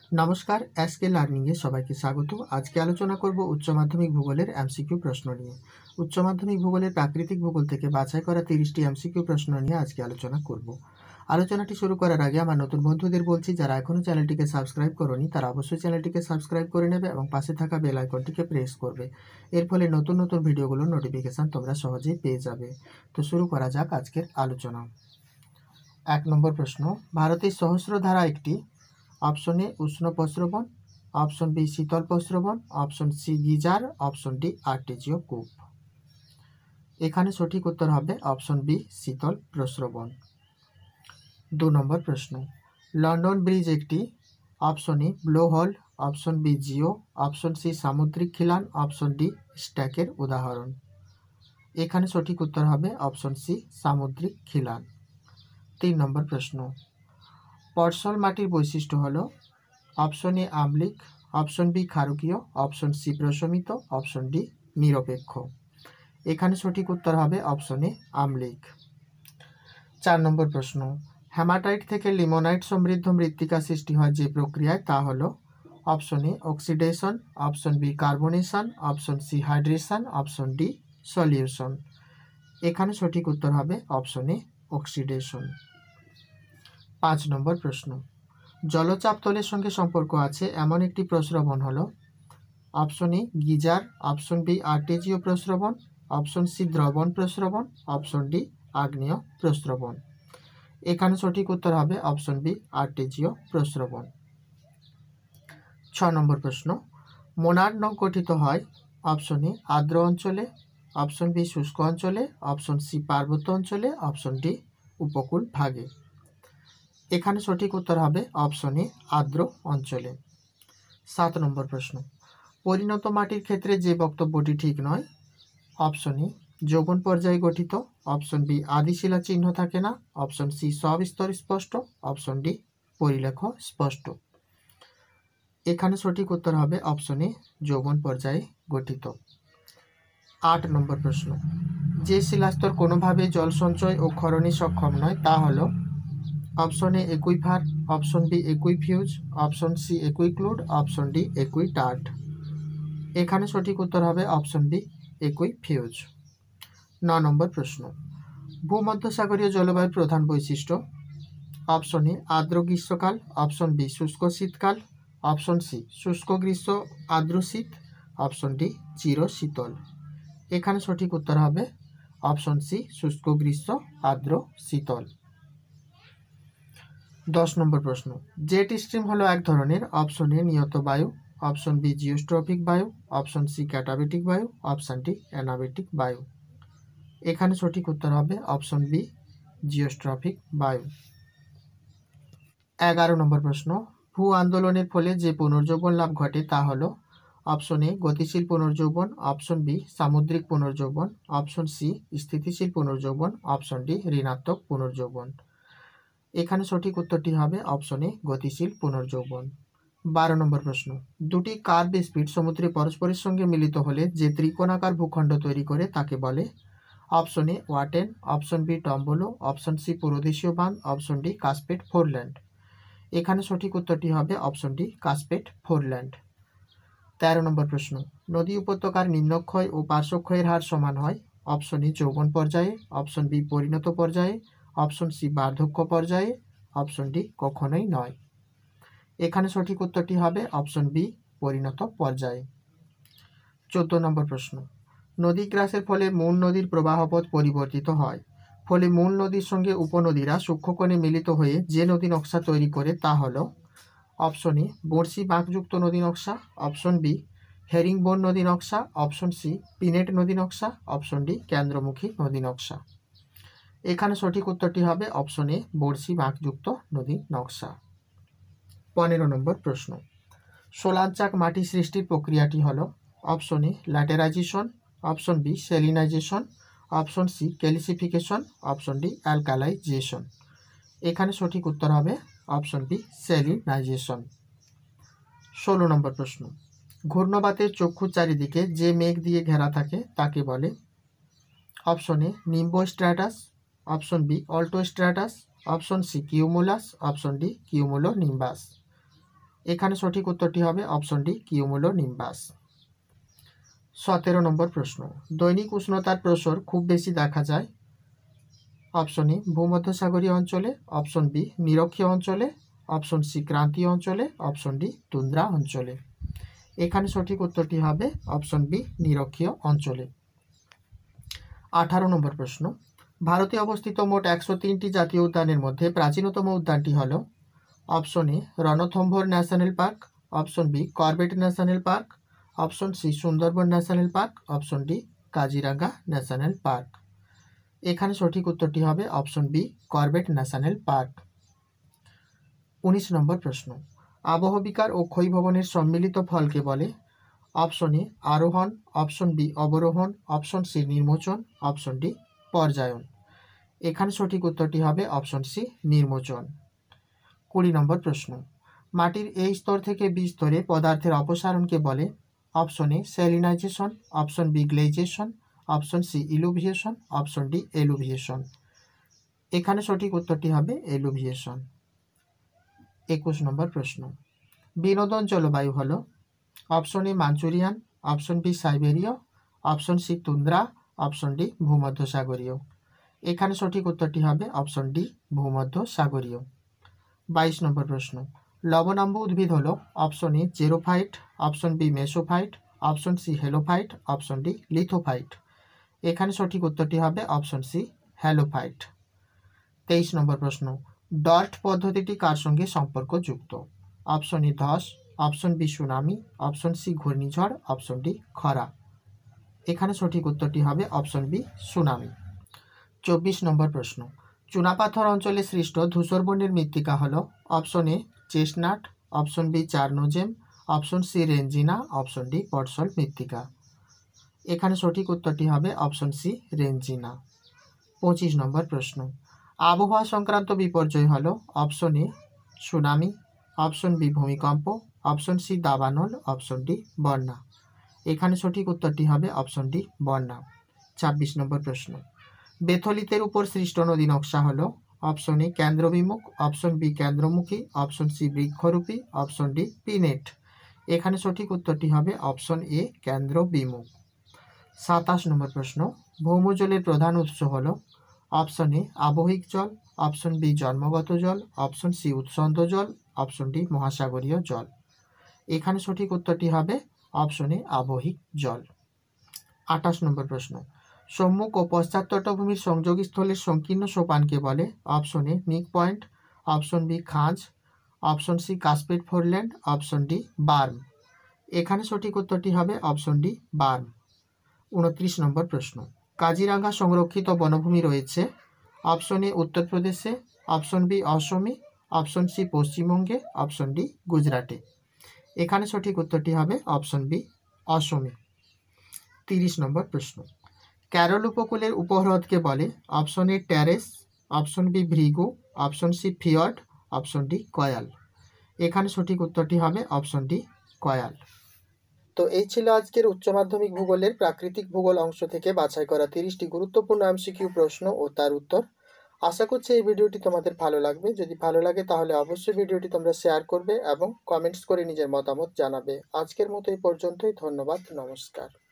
নমস্কার, এসকে লার্নিংয়ে সবাইকে স্বাগত। আজকে আলোচনা করব উচ্চ মাধ্যমিক ভূগোলের এমসিকিউ প্রশ্ন নিয়ে। উচ্চ মাধ্যমিক ভূগোলের প্রাকৃতিক ভূগোল থেকে বাছাই করা 30টি এমসিকিউ প্রশ্ন নিয়ে আজকে আলোচনা করব। আলোচনাটি শুরু করার আগে আমার নতুন বন্ধুদের বলছি, যারা এখনও চ্যানেলটিকে সাবস্ক্রাইব করোনি তারা অবশ্যই চ্যানেলটিকে সাবস্ক্রাইব করে নেবে এবং পাশে থাকা বেল আইকনটিকে প্রেস করবে। এর ফলে নতুন নতুন ভিডিওগুলোর নোটিফিকেশান তোমরা সহজেই পেয়ে যাবে। তো শুরু করা যাক আজকের আলোচনা। 1 নম্বর প্রশ্ন, ভারতের সহস্রধারা একটি। অপশন এ উষ্ণ প্রস্রবণ, অপশন বি শীতল প্রস্রবণ, option C geyser, option D আর্টেজীয় কূপ। এখানে সঠিক উত্তর হবে অপশন বি শীতল প্রস্রবণ। 2 নম্বর প্রশ্ন, লন্ডন ব্রিজ একটি। Option A blowhole, option B geo, option C সামুদ্রিক খিলান, অপশন ডি স্ট্যাকের উদাহরণ। এখানে সঠিক উত্তর হবে অপশন সি সামুদ্রিক খিলান। 3 নম্বর প্রশ্ন, পর্সল মাটির বৈশিষ্ট্য হলো। অপশন এ আম্লিক, অপশন বি ক্ষারকীয়, অপশন সি প্রশমিত, অপশন ডি নিরপেক্ষ। এখানে সঠিক উত্তর হবে অপশন এ আম্লিক। 4 নম্বর প্রশ্ন, হ্যামাটাইট থেকে লিমোনাইট সমৃদ্ধ মৃত্তিকা সৃষ্টি হয় যে প্রক্রিয়ায়, তা হলো। Option A oxidation, option B carbonation, option C hydration, option D solution. এখানে সঠিক উত্তর হবে অপশন এ অক্সিডেশন। 5 নম্বর প্রশ্ন, জলচাপ তলের সঙ্গে সম্পর্ক আছে এমন একটি প্রস্রবণ হলো। Option A geyser, option B আর্টেজীয় প্রস্রবণ, অপশন সি দ্রবণ প্রস্রবণ, অপশন ডি আগ্নেয় প্রস্রবণ। এখানে সঠিক উত্তর হবে অপশন বি আর্টেজীয় প্রস্রবণ। 6 নম্বর প্রশ্ন, মোনাড নখ গঠিত হয়। অপশন এ আর্দ্র অঞ্চলে, অপশন বি শুষ্ক অঞ্চলে, অপশন সি পার্বত্য অঞ্চলে, অপশন ডি উপকূল ভাগে। এখানে সঠিক উত্তর হবে অপশন এ আর্দ্র অঞ্চলে। 7 নম্বর প্রশ্ন, পরিণত মাটির ক্ষেত্রে যে বক্তব্যটি ঠিক নয়। অপশন এ যৌবন পর্যায়ে গঠিত, অপশন বি আদিশিলা চিহ্ন থাকে না, অপশন সি সব স্তর স্পষ্ট, অপশন ডি পরিলেখ স্পষ্ট। এখানে সঠিক উত্তর হবে অপশন এ যৌবন পর্যায়ে গঠিত। 8 নম্বর প্রশ্ন, যে শিলাস্তর কোনোভাবে জল সঞ্চয় ও ক্ষরণে সক্ষম নয় তা হলো। Option A aquifer, option B aquifuge, option C aquiclude, option D aquitard. এখানে সঠিক উত্তর হবে অপশন বি একুইফিউজ। 9 নম্বর প্রশ্ন, ভূমধ্যসাগরীয় জলবায়ুর প্রধান বৈশিষ্ট্য। অপশন এ আর্দ্র গ্রীষ্মকাল, অপশন বি শুষ্ক শীতকাল, অপশন সি শুষ্ক গ্রীষ্ম আর্দ্র শীত, অপশন ডি চির শীতল। এখানে সঠিক উত্তর হবে অপশন সি শুষ্ক গ্রীষ্ম আর্দ্র শীতল। 10 নম্বর প্রশ্ন, জেট স্ট্রিম হলো এক ধরনের। অপশন এ নিয়ত বায়ু, অপশন বি জিওস্ট্রফিক বায়ু, অপশন সি ক্যাটাবেটিক বায়ু, অপশন ডি অ্যানাবেটিক বায়ু। এখানে সঠিক উত্তর হবে অপশন বি জিওস্ট্রফিক বায়ু। 11 নম্বর প্রশ্ন, ভূ আন্দোলনের ফলে যে পুনর্যৌবন লাভ ঘটে তা হলো। অপশন এ গতিশীল পুনর্যৌবন, অপশন বি সামুদ্রিক পুনর্যৌবন, অপশন সি স্থিতিশীল পুনর্যৌবন, অপশন ডি ঋণাত্মক পুনর্যৌবন। এখানে সঠিক উত্তরটি হবে অপশন এ গতিশীল পুনর্যৌবন। 12 নম্বর প্রশ্ন, দুটি কার্ভ স্পিড সমুদ্রে পরস্পরের সঙ্গে মিলিত হলে যে ত্রিকোণাকার ভূখণ্ড তৈরি করে তাকে বলে। Option A watten, option B tombolo, option C পুরোদেশীয় বাঁধ, অপশন ডি কাসপেট ফোরল্যান্ড। এখানে সঠিক উত্তরটি হবে অপশন ডি কাসপেট ফোরল্যান্ড। 13 নম্বর প্রশ্ন, নদী উপত্যকার নিম্নক্ষয় ও পার্শ্বক্ষয়ের হার সমান হয়। অপশন এ যৌবন পর্যায়ে, অপশন বি পরিণত পর্যায়ে, অপশন সি বার্ধক্য পর্যায়ে, অপশন ডি কখনোই নয়। এখানে সঠিক উত্তরটি হবে অপশন বি পরিণত পর্যায়ে। 14 নম্বর প্রশ্ন, নদী গ্রাসের ফলে মূল নদীর প্রবাহপথ পরিবর্তিত হয়, ফলে মূল নদীর সঙ্গে উপনদীরা সূক্ষ্মকোণে মিলিত হয়ে যে নদী নকশা তৈরি করে তা হলো। অপশন এ বড়শি বাঁকযুক্ত নদী নকশা, অপশন বি হেরিংবোন নদী নকশা, অপশন সি পিনেট নদী নকশা, অপশন ডি কেন্দ্রমুখী নদী নকশা। এখানে সঠিক উত্তরটি হবে অপশন এ বড়শি বাঁকযুক্ত নদী নকশা। 15 নম্বর প্রশ্ন, সোলাঞ্চাক মাটি সৃষ্টির প্রক্রিয়াটি হলো। Option A laterization, option B salinization, option C calcification, option D alkalization. এখানে সঠিক উত্তর হবে অপশন বি সেলিনাইজেশন। 16 নম্বর প্রশ্ন, ঘূর্ণবাতের চক্ষুর চারিদিকে যে মেঘ দিয়ে ঘেরা থাকে তাকে বলে। Option A nimbostratus, option B altostratus, option C cumulus, option D cumulonimbus. এখানে সঠিক উত্তরটি হবে অপশন ডি কিউমুলোনিম্বাস। 17 নম্বর প্রশ্ন, দৈনিক উষ্ণতার প্রসর খুব বেশি দেখা যায় অপশন এ ভূমধ্যসাগরীয় অঞ্চলে, অপশন বি নিরক্ষীয় অঞ্চলে, অপশন সি ক্রান্তীয় অঞ্চলে, অপশন ডি তুন্দ্রা অঞ্চলে। এখানে সঠিক উত্তরটি হবে অপশন বি নিরক্ষীয় অঞ্চলে। 18 নম্বর প্রশ্ন, ভারতে অবস্থিত মোট 103টি জাতীয় উদ্যানের মধ্যে প্রাচীনতম উদ্যানটি হল option A Ranthambore national park, option B Corbett national park, option C Sundarban national park, option D Kaziranga national park. এখানে সঠিক উত্তরটি হবে option B Corbett national park. 19 নম্বর প্রশ্ন, আবহবিকার ও ক্ষয়ভবনের সম্মিলিত ফলকে বলে অপশন এ আরোহণ, অপশন বি অবরোহণ, অপশন সি নির্মোচন, অপশন ডি পর্যায়ন। এখানে সঠিক উত্তরটি হবে অপশন সি নির্মোচন। 20 নম্বর প্রশ্ন, মাটির এই স্তর থেকে বি স্তরে পদার্থের অপসারণকে বলে option A salinization, option B gleization, option C illuviation, option D eluviation. এখানে সঠিক উত্তরটি হবে এলুভিয়েশন। 21 নম্বর প্রশ্ন, বিনোদন জলবায়ু হল option A Manchurian, option B সাইবেরীয়, option C tundra, option D ভূমধ্যসাগরীয়। এখানে সঠিক উত্তরটি হবে অপশন ডি ভূমধ্যসাগরীয়। 22 নম্বর প্রশ্ন, লবণাম্ব উদ্ভিদ হল option A xerophyte, option B mesophyte, option C halophyte, option D lithophyte. এখানে সঠিক উত্তরটি হবে অপশন সি হ্যালোফাইট। 23 নম্বর প্রশ্ন, ডর্ট পদ্ধতিটি কার সঙ্গে সম্পর্কযুক্ত অপশন এ ধস, option B tsunami, option C ঘূর্ণিঝড়, অপশন ডি খরা। এখানে সঠিক উত্তরটি হবে অপশন বি সুনামি। 24 নম্বর প্রশ্ন, চুনাপাথর অঞ্চলে সৃষ্ট ধূসর বর্ণের মৃত্তিকা হল option A chestnut, option B chernozem, option C rendzina, option D podsol মৃত্তিকা। এখানে সঠিক উত্তরটি হবে অপশন সি রেঞ্জিনা। 25 নম্বর প্রশ্ন, আবহাওয়া সংক্রান্ত বিপর্যয় হল option A tsunami, option B ভূমিকম্প, অপশন সি দাবানল, অপশন ডি বন্যা। এখানে সঠিক উত্তরটি হবে অপশন ডি বন্যা। 26 নম্বর প্রশ্ন, বেথলিতের উপর সৃষ্ট নদী নকশা হল অপশন এ কেন্দ্রবিমুখ, অপশন বি কেন্দ্রমুখী, অপশন সি বৃক্ষরূপী, অপশন ডি পিনেট। এখানে সঠিক উত্তরটি হবে অপশন এ কেন্দ্রবিমুখ। 27 নম্বর প্রশ্ন, ভৌমজলের প্রধান উৎস হল অপশন এ আবহিক জল, অপশন বি জন্মগত জল, অপশন সি উৎসন্ধ জল, অপশন ডি মহাসাগরীয় জল। এখানে সঠিক উত্তরটি হবে অপশন এ আবহিক জল। 28 নম্বর প্রশ্ন, সম্মুখ ও পশ্চাৎ তটভূমির সংযোগস্থলের সংকীর্ণ সোপানকে বলে option A nick point, option B খাঁজ, option C cuspate foreland, option D berm. এখানে সঠিক উত্তরটি হবে অপশন ডি বার্ম। 29 নম্বর প্রশ্ন, কাজিরাঙ্গা সংরক্ষিত বনভূমি রয়েছে অপশন এ উত্তরপ্রদেশে, অপশন বি অসমে, অপশন সি পশ্চিমবঙ্গে, অপশন ডি গুজরাটে। এখানে সঠিক উত্তরটি হবে অপশন বি অসমে। 30 নম্বর প্রশ্ন, ক্যারল উপকূলের উপহ্রদকে বলে option A terrace, option B Bhrigu, option C fjord, option D kayal. এখানে সঠিক উত্তরটি হবে অপশন ডি কয়াল। তো এই ছিল আজকের উচ্চ মাধ্যমিক ভূগোলের প্রাকৃতিক ভূগোল অংশ থেকে বাছাই করা 30টি গুরুত্বপূর্ণ এমসিকিউ প্রশ্ন ও তার উত্তর। আশা করছি এই ভিডিওটি তোমাদের ভালো লাগবে। যদি ভালো লাগে তাহলে অবশ্যই ভিডিওটি তোমরা শেয়ার করবে এবং কমেন্টস করে নিজের মতামত জানাবে। আজকের মতো এই পর্যন্তই। ধন্যবাদ, নমস্কার।